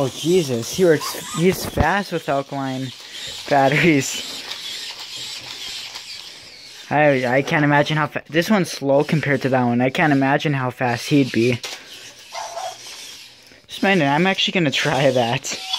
Oh Jesus, he's fast with alkaline batteries. I can't imagine how fast. This one's slow compared to that one. I can't imagine how fast he'd be. Just mind it, I'm actually gonna try that.